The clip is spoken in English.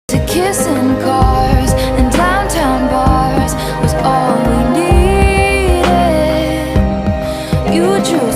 To kiss in cars and downtown bars was all we needed. You drew